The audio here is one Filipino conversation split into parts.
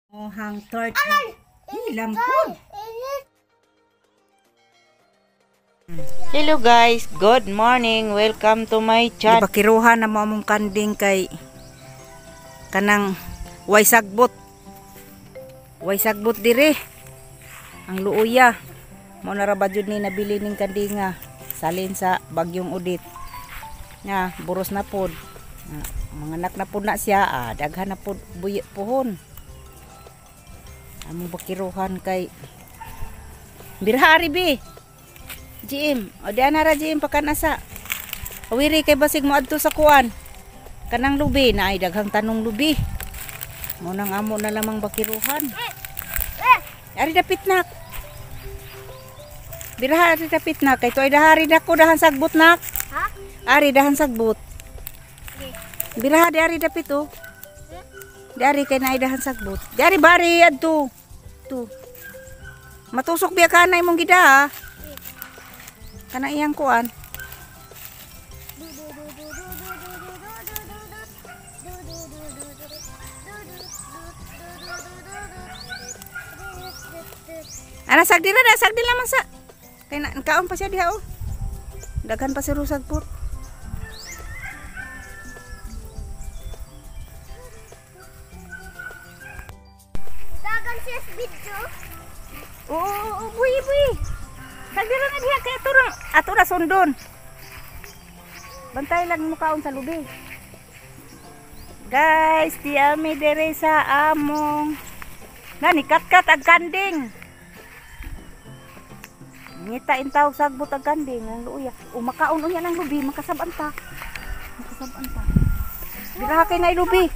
Hang tort. Lampon. Hello guys, good morning. Welcome to my channel. Bakiruhan na mo among kanding kay kanang way sagbot. Way sagbot dire. Ang luuya. Mo na ra ba jud ni nabili ning kandinga salin sa bagyong udit. Nga buros na pod. Mga anak na pod na siya, daghan na pod puhon. Among bakiruhan kay birhari bi. GM, o di anara GM pakanasa. Awiri kay basig mo adto sa kuan. Kanang lubi na ay daghang tanong lubi. Mo nang amo na lamang bakiruhan. Ari dapit nak. Birhari dapit nak kay toy dahari dako dahan sagbot nak. Ha? Ari dahan sagbot. Birha di ari dapit oh. Di ari kay naay dahan sagbot. Di ari bari adto. Tu. Matusok biya kanay mong gida ha. Kana iyang kuan. Ana sagdira da sagdil lamang sa. Kay kaon pa siya diha oh. Daghan pa si rusag po. Dagan siya sa video. Oo, buy. Sagdira na diha kay ato ra sundon. Bantay lang mo kaon sa lubi. Guys, tiami dere sa among nani kat-kat ag kanding. Ngita intaw sagbot ag kanding ang luya. Makaon unya nang lubi, makasabanta. Dira kay nay lubi.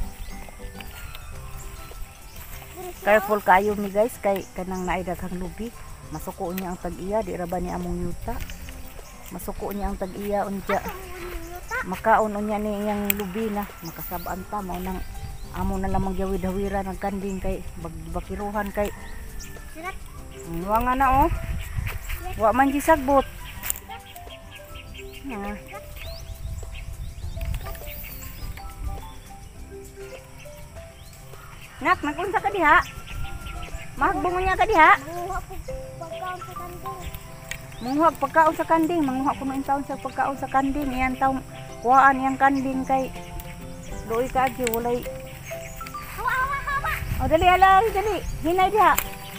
Careful kayo mi guys kay kanang naay daghang lubi. Masuko niya ang tag-iya, di ra ba ni among yuta. Masuko niya ang tag-iya unja. Makaon unya ni iyang lubi na makasabanta mo nang amo na lamang gawid-hawira ng kanding kay bakiruhan kay. Wa nga na oh. Wa man gi sagbot. Nak, nagunsa ka diha? Mahagbong niya ka diha? Buha po pagkaon sa kanding. Manguha ko ng taon sa pagkaon sa kanding. Iyan taon, kuhaan iyang kanding kay doy ka agi, walay. Hawa. O dali, alay, dali. Hinay diha.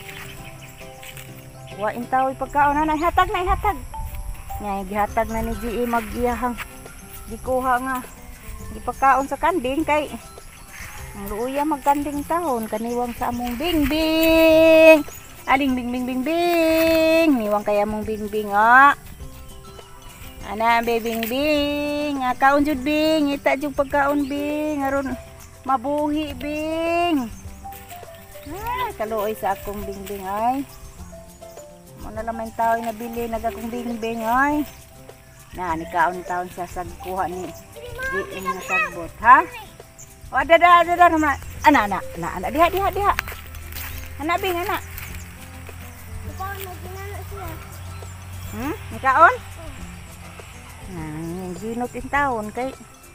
Kuhain taon pagkaon. Nanay, hatag na, ihatag. Ngay, gihatag na ni G.E. mag-iyahang. Di kuha nga. Di pagkaon sa kanding kay ang luya magkanding taon. Kaniwang sa among bingbing. Aling bing. Niwang kaya mong bingbing ah. Ana be bingbing. Kaon jud bing. Ita jud pagkaon bing. Aron mabuhi bing. Kaluoy sa akong bingbing ay. Muna naman tao nabili nagakong bingbing ay. Na ni kaon taon sa sagkuha ni GM na sagbot ha. O ada naman. Ana diha. Ana bing ana. Bukaon na ginano siya. Nikaon? Ginot in taon kay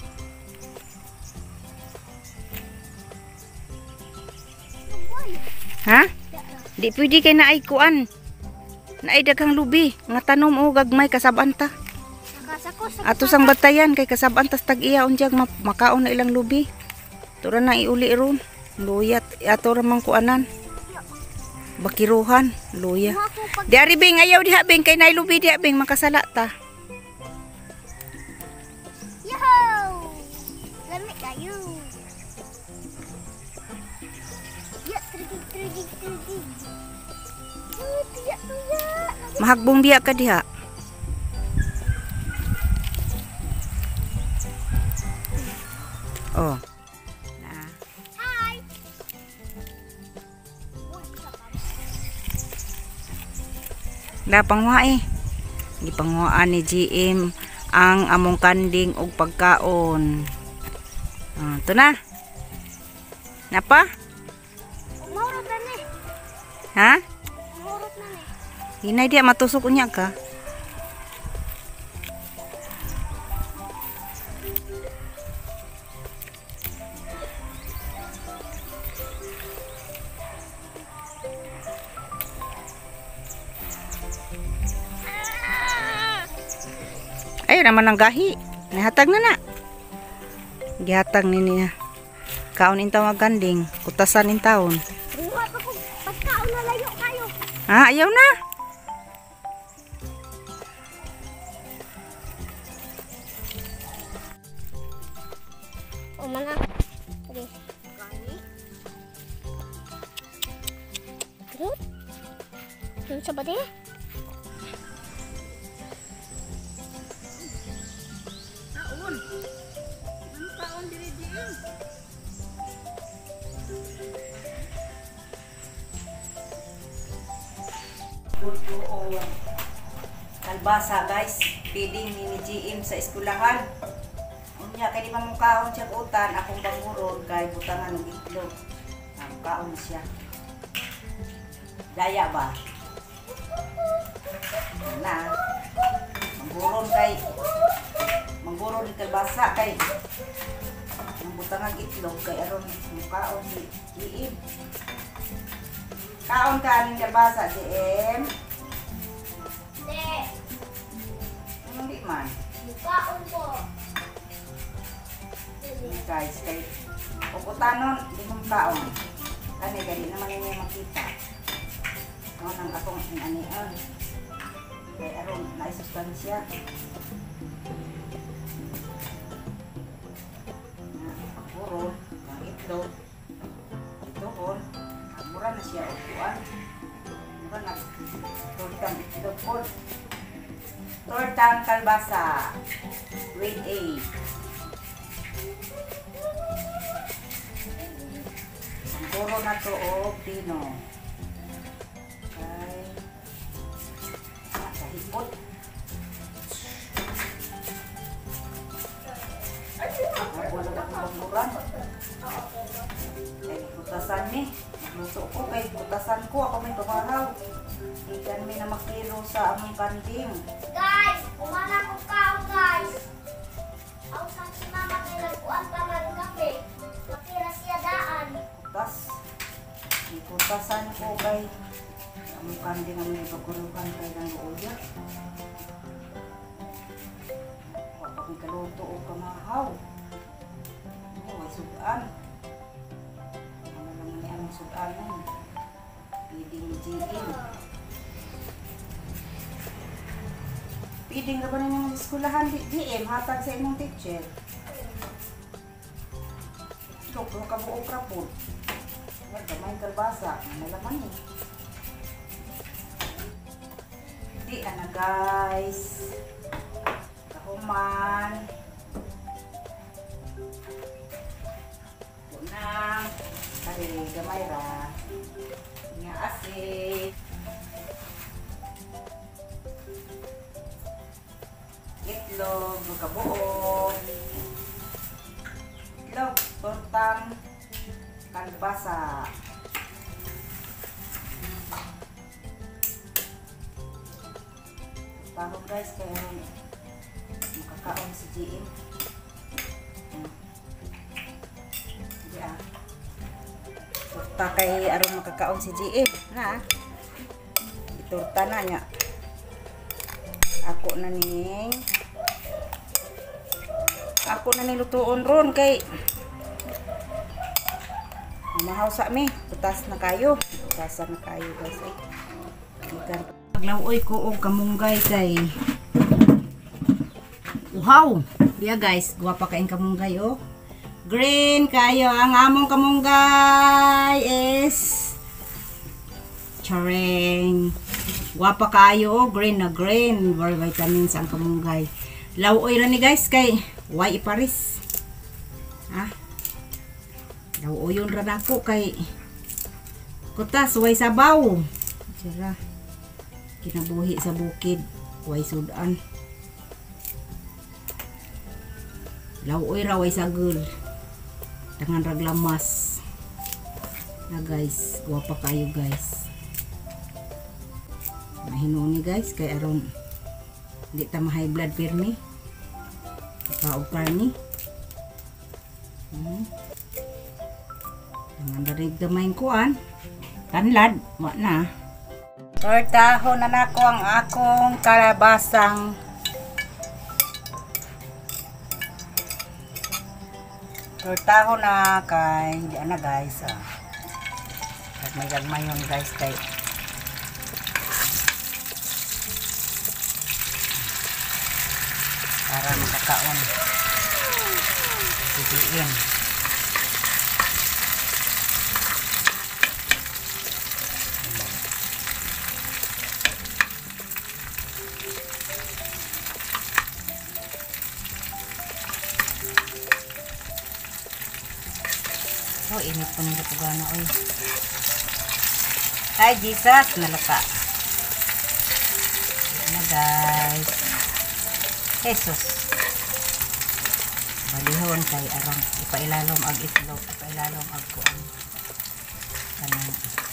ha? Di pwede kay naay kuan. Naay daghang lubi nga tanom o gagmay kasabanta. Nakasakos. Ato sang batayan kay kasabantas tag-iya unyag makaon na ilang lubi. Tura na iuli ron. Luyat ato ra mang kuanan. Bakiruhan, luya. Di ari bing ayaw diha bing kay naay lubi diha bing makasala ta. Yo! Lamig kayo. Ya, trigig. Tuya. Mahagbong biya ka diha. Oh. Hi! Napangwa gipangwaan ni GM ang among kanding og pagkaon. Ito na. Napa? Mahurot na ni. Ha? Mahurot na ni. Hinay dia matusok unya ka. Kayo naman ang gahi. Nihatag na. Gihatag ni niya. Kaon in tawag ganding. Kutasan in taon. Buhat ako. Pagkaon na layo kayo. Ayaw na. O mana. Sige. Good. Ano sa bati? Kaon. Ano kaon diri diri? Kalbasa guys, feeding ni GM sa eskwelahan. Unya kay di man mo kaon siya utan, akong banguron kay butangan og itlog. Ang kaon siya. Daya ba? Na. Mangguron ni kalbasa kay ang butangan itlog kay aron mo kaon ni GM. Kaon ka ning kalbasa GM. Hindi. Hindi man. Kaon po. Guys, kay puputanon, di mong kaon. Kani, dali naman yung makita. Ano nang akong inanian. Kay aron, naisustansya. Puro, ang itlog. Itoon, mura na siya upuan. Mura na, tortang itlog po. Tortang kalbasa. Grade A. Puro na to o pino. Okay. Sa hipot. Wala na akong baguran. Kaya putasan ni. Luto ko kay putasan ko. Ako may pamaraw. Ikan may na makiro sa among kanding. Guys, umana ko kaon guys. Ako sa mama kay nagkuan pa man kape. Matira siya daan. Putas. Iputasan ko kay among kanding ang may pagulukan kay ng uya. Wala kong kaluto o kamahaw. May sudan. Ano lang ni among sudanan. Feeding GM. Feeding ka ba na ng eskulahan GM? Hatag sa imong teacher. Ito, kung kabuo ka po. May kalbasa. May laman eh. Di, ano guys. Kahuman. Unang. Kari, gamay ra. Nga asin. Itlog, kabuo. Itlog, tortang kalbasa. Parang guys, kaya makakaon si GM. Hindi Torta kay aron makakaon si GM. Ha? Itorta na niya. Ako na ni lutuon ron kay mahaw sa mi. Putas na kayo. Putasan na kayo guys. Paglawoy ko og kamunggay kay uhaw. Yeah guys, guwapa kaing kamunggay oh. Green kayo ang among kamunggay is chareng. Guwapa kayo oh, green na green. Very vitamins ang kamunggay. Lawoy ra ni guys kay way iparis. Ha? Lawoyon ra nako kay kutas way sabaw. Sira. Kinabuhi sa bukid, way sudan. Lawoy ra way sagol. Tangan raglamas. Na guys, guwapa kayo guys. Mahinuni guys kay aron hindi ta ma high blood pirmi. Kaog karni. Tangan darig gamay kuan. Tanlad, wa na. Tortaho na nako ang akong kalabasang Tortaho na kay di na guys. Gagmay yun guys kay para makakaon. Sitiin. Oh, init po nila pagana, oy. Ay, Jesus, nalata. Yan na, guys. Jesus. Balihon kay arang ipailalom ag itlog, ipailalom ag kuan. Kanang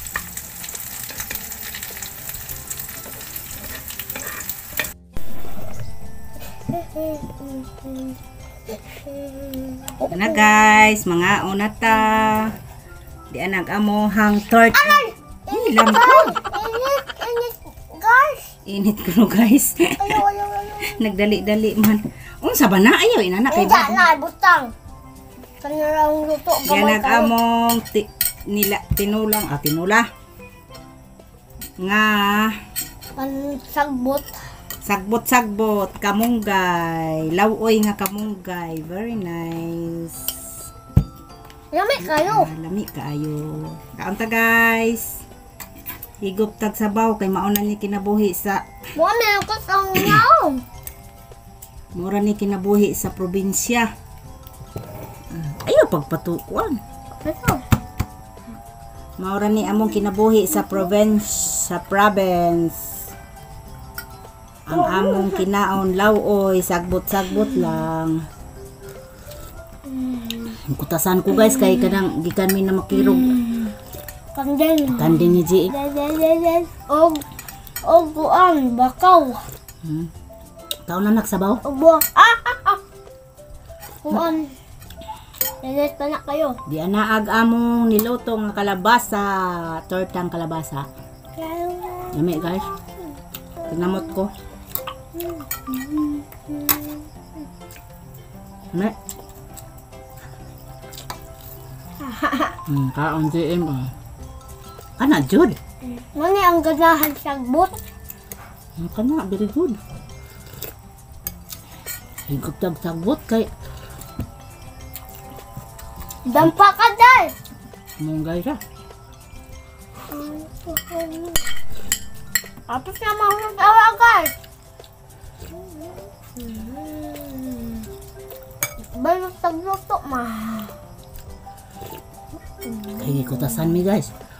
na guys, mga unata. Di nag-amohang torta. Ilang ko. Init, guys. Init ko no guys. Ayaw. Nagdali-dali man. Unsa ba na ayo inana kay Hindi na, butang. Kanirang luto. Yan nag-among tinulang, tinula. Nga Sagbot. sagbot-sagbot, kamunggay, lawoy nga kamunggay. Very nice. Lami kayo. Lami kaayo. Kaunta guys. Higop tag sabaw kay mauna ni kinabuhi sa Buwan meron ko sa ngaw. mura ni kinabuhi sa probinsya. Ayo pagpatukuan. Ito. Maura ni among kinabuhi sa province. Ang among kinaon lawoy, sagbot-sagbot lang. Kutasan ko guys kay kanang gikan mi na makirog. Kandeng. Kanding ni G. Og buwan, bakaw. Tao na nagsabaw. Og buwan. Buwan. Lelet pa na kayo. Di anaag among niluto nga kalabasa, tortang kalabasa. Lami guys. Tinamot ko. Lami. Kaon GM ah. Kana jud. Mani ang ganahan sagbot. Kana very good. Higop tag sagbot kay Dampa ka dahil. mong guys ah. Tapos na mahulog guys. Balot sa luto ma. Kay kutasan mi guys.